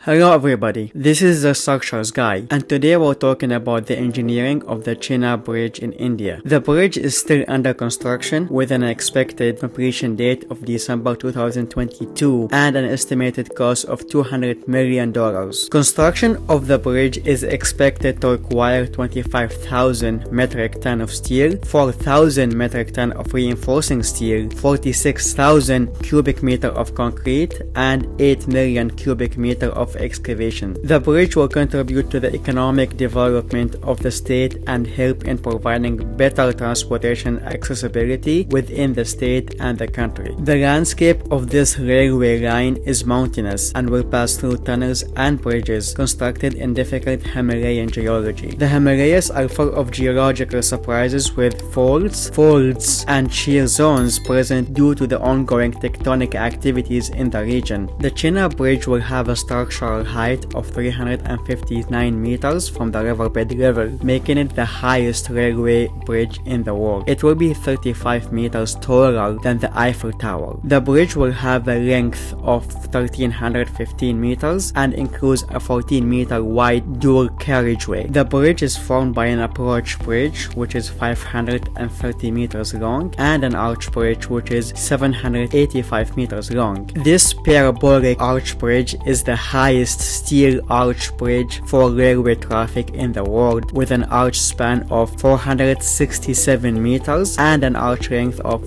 Hello everybody, this is the Structures Guy, and today we're talking about the engineering of the Chenab Bridge in India. The bridge is still under construction with an expected completion date of December 2022 and an estimated cost of $200 million. Construction of the bridge is expected to require 25,000 metric ton of steel, 4,000 metric ton of reinforcing steel, 46,000 cubic meter of concrete, and 8 million cubic meter of excavation. The bridge will contribute to the economic development of the state and help in providing better transportation accessibility within the state and the country. The landscape of this railway line is mountainous and will pass through tunnels and bridges constructed in difficult Himalayan geology. The Himalayas are full of geological surprises with faults, and shear zones present due to the ongoing tectonic activities in the region. The Chenab Bridge will have a structural height of 359 meters from the riverbed level, making it the highest railway bridge in the world. It will be 35 meters taller than the Eiffel Tower. The bridge will have a length of 1315 meters and includes a 14-meter wide dual carriageway. The bridge is formed by an approach bridge, which is 530 meters long, and an arch bridge, which is 785 meters long. This parabolic arch bridge is the highest steel arch bridge for railway traffic in the world, with an arch span of 467 meters and an arch length of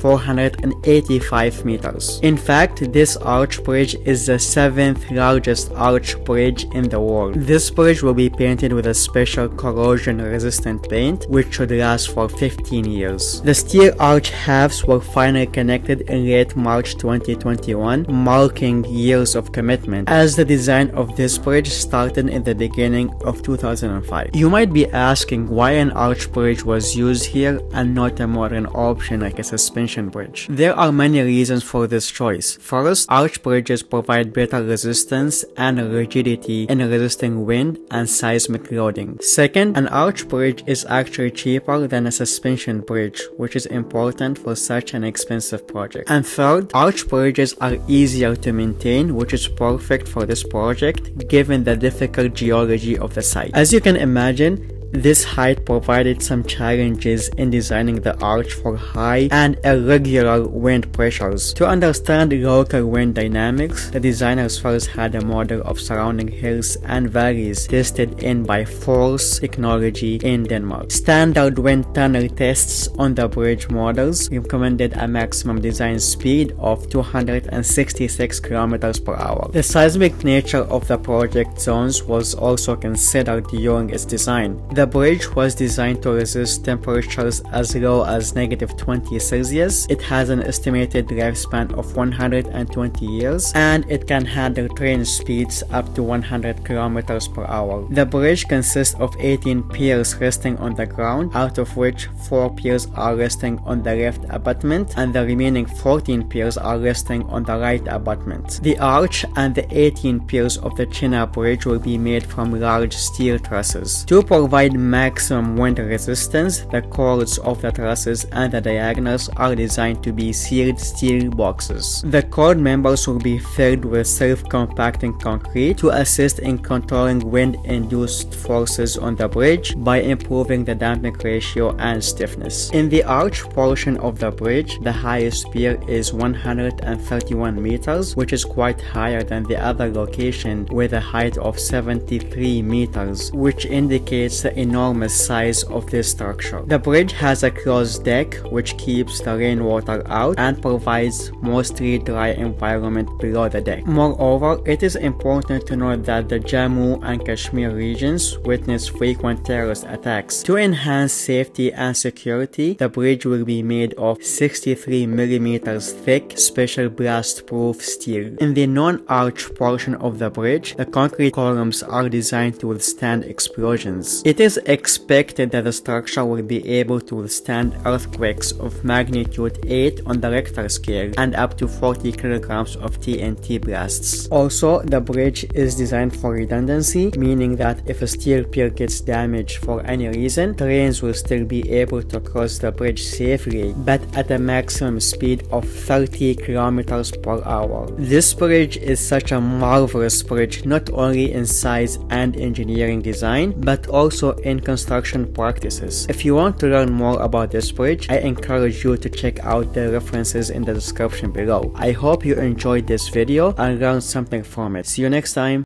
485 meters. In fact, this arch bridge is the 7th largest arch bridge in the world. This bridge will be painted with a special corrosion-resistant paint, which should last for 15 years. The steel arch halves were finally connected in late March 2021, marking years of commitment, as the design of this bridge started in the beginning of 2005. You might be asking why an arch bridge was used here and not a modern option like a suspension bridge. There are many reasons for this choice. First, arch bridges provide better resistance and rigidity in resisting wind and seismic loading. Second, an arch bridge is actually cheaper than a suspension bridge, which is important for such an expensive project. And third, arch bridges are easier to maintain, which is perfect for this project given the difficult geology of the site. As you can imagine, this height provided some challenges in designing the arch for high and irregular wind pressures. To understand local wind dynamics, the designers first had a model of surrounding hills and valleys tested in by Force Technology in Denmark. Standard wind tunnel tests on the bridge models recommended a maximum design speed of 266 km per hour. The seismic nature of the project zones was also considered during its design. The bridge was designed to resist temperatures as low as -20 Celsius. It has an estimated lifespan of 120 years, and it can handle train speeds up to 100 km per hour. The bridge consists of 18 piers resting on the ground, out of which 4 piers are resting on the left abutment and the remaining 14 piers are resting on the right abutment. The arch and the 18 piers of the Chenab Bridge will be made from large steel trusses. To provide maximum wind resistance, the chords of the trusses and the diagonals are designed to be sealed steel boxes. The chord members will be filled with self-compacting concrete to assist in controlling wind-induced forces on the bridge by improving the damping ratio and stiffness. In the arch portion of the bridge, the highest pier is 131 meters, which is quite higher than the other location with a height of 73 meters, which indicates the enormous size of this structure. The bridge has a closed deck which keeps the rainwater out and provides mostly dry environment below the deck. Moreover, it is important to note that the Jammu and Kashmir regions witness frequent terrorist attacks. To enhance safety and security, the bridge will be made of 63 mm thick special blast-proof steel. In the non-arch portion of the bridge, the concrete columns are designed to withstand explosions. It is expected that the structure will be able to withstand earthquakes of magnitude 8 on the Richter scale and up to 40 kilograms of TNT blasts. Also, the bridge is designed for redundancy, meaning that if a steel pier gets damaged for any reason, trains will still be able to cross the bridge safely, but at a maximum speed of 30 kilometers per hour. This bridge is such a marvelous bridge, not only in size and engineering design, but also in construction practices. If you want to learn more about this bridge, I encourage you to check out the references in the description below. I hope you enjoyed this video and learned something from it. See you next time.